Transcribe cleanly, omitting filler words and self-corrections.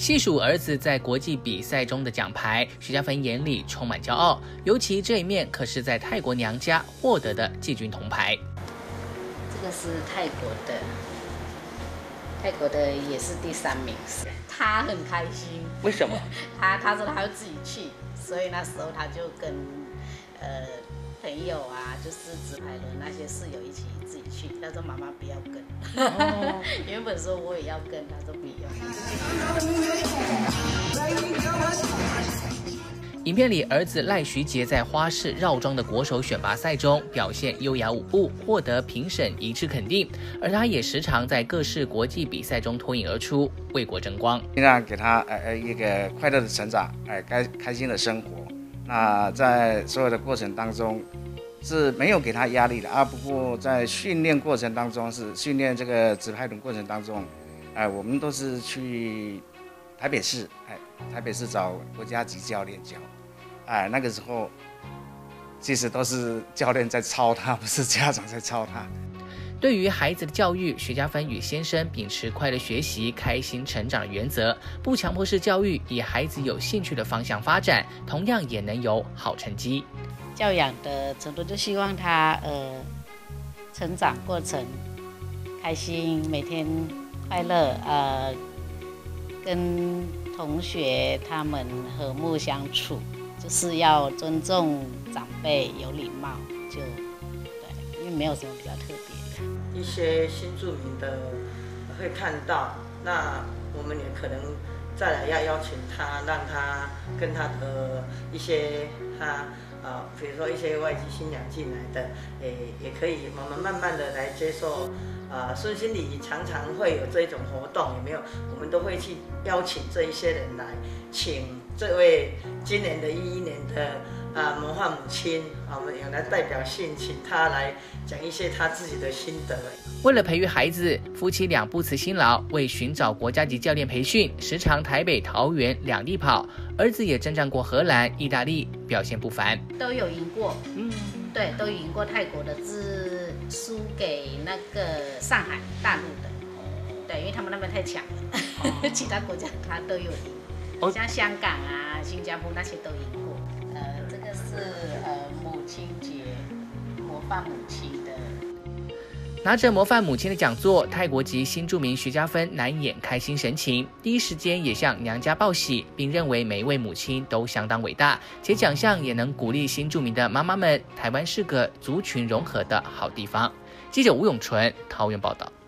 细数儿子在国际比赛中的奖牌，徐嘉芬眼里充满骄傲，尤其这一面可是在泰国娘家获得的季军铜牌。 这个是泰国的也是第3名，他很开心。 为什么？ 他说他要自己去，所以那时候他就跟朋友啊，就是直排轮那些室友一起自己去。他说妈妈不要跟，原本说我也要跟，他说不要。 影片里，儿子赖徐杰在花式绕桩的国手选拔赛中表现优雅舞步，获得评审一致肯定。而他也时常在各式国际比赛中脱颖而出，为国争光。 尽量给他一个快乐的成长，开心的生活。那在所有的过程当中是没有给他压力的啊。不过在训练过程当中，是训练这个直排轮过程当中，我们都是去台北市找国家级教练教。那个时候其实都是教练在操他，不是家长在操他。 对于孩子的教育，徐嘉芬与先生秉持快乐学习、开心成长的原则，不强迫式教育，以孩子有兴趣的方向发展，同样也能有好成绩。 教养的程度就希望他成长过程开心，每天快乐，跟同学他们和睦相处，就是要尊重长辈，有礼貌，就对，因为没有什么比较特别的。 一些新住民的会看到，那我们也可能再来要邀请他，让他跟他的一些比如说一些外籍新娘进来的，也可以我们慢慢的来接受。顺心礼仪常常会有这种活动，有没有？我们都会去邀请这一些人来，请这位今年的11年的模范母亲，我们有来代表性，请他来讲一些他自己的心得。 为了培育孩子，夫妻俩不辞辛劳，为寻找国家级教练培训，时常台北、桃园2地跑。儿子也征战过荷兰、意大利，表现不凡，都有赢过。对，都赢过泰国的，只输给那个上海大陆的。对，因为他们那边太强了，其他国家他都有赢，像香港啊、新加坡那些都赢过。这个是母亲节模范母亲的。拿着模范母亲的讲座，泰国籍新住民徐嘉芬难掩开心神情，第一时间也向娘家报喜，并认为每一位母亲都相当伟大，且奖项也能鼓励新住民的妈妈们。台湾是个族群融合的好地方。记者吴永纯桃园报道。